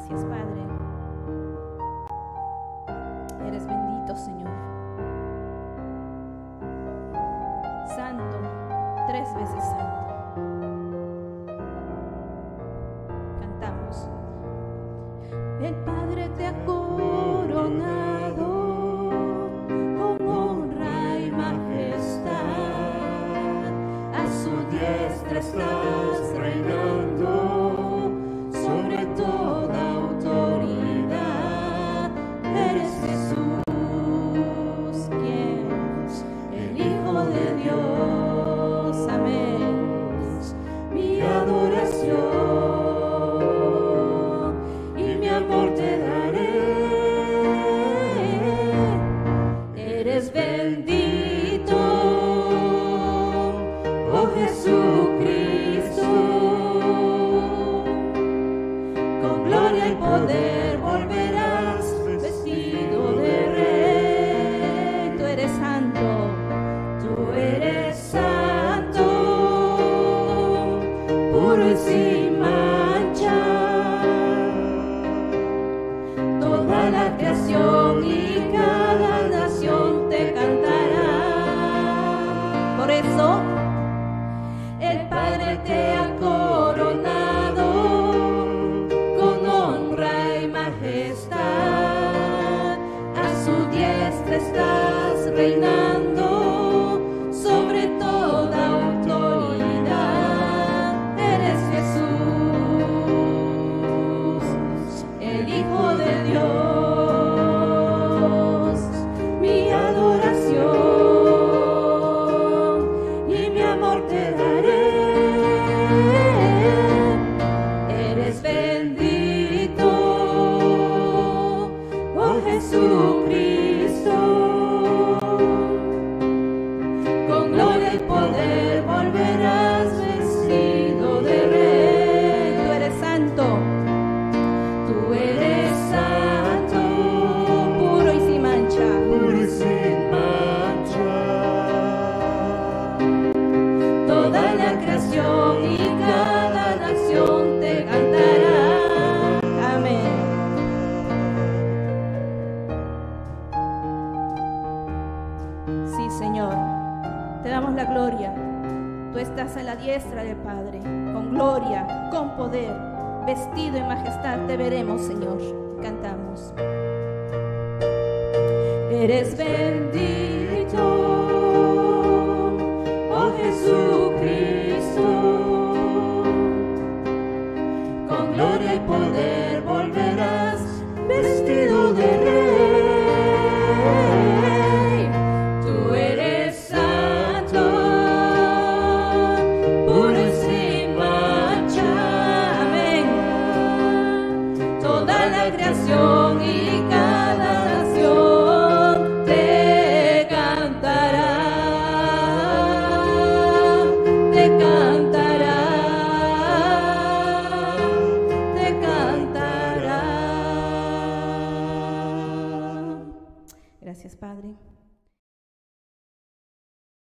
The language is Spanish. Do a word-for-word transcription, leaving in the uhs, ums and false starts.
Gracias, Padre. Eres bendito, Señor. Santo, tres veces santo. Cantamos. El Padre te ha coronado con honra y majestad. A su diestra estás reinando sobre toda autoridad. Eres Jesús, quien es el Hijo de Dios. Amén. Mi adoración y mi amor te daré. Eres bendito, oh Jesucristo. Con gloria y poder volverás vestido de rey. Tú eres santo, tú eres santo, puro y sin mancha. Toda la creación y cada nación te cantará. Por eso el Padre te ha coronado con honra y majestad. A su diestra estás reinando sobre toda autoridad. Eres Jesús, el Hijo de Dios. Mi adoración y mi amor te daré. Eres bendito, oh Jesucristo. Con gloria y poder volverás vestido de rey. Tú eres santo, tú eres santo, puro y sin mancha. Puro y sin mancha. Toda la creación y cada nación te cantará. Amén. Sí, Señor, te damos la gloria. Tú estás a la diestra del Padre, con gloria, con poder, vestido en majestad te veremos, Señor. Cantamos. Eres bendito, oh Jesucristo. Con gloria y poder volverás vestido de rey. Tú eres santo, puro y sin mancha. Amén. Toda la creación y cada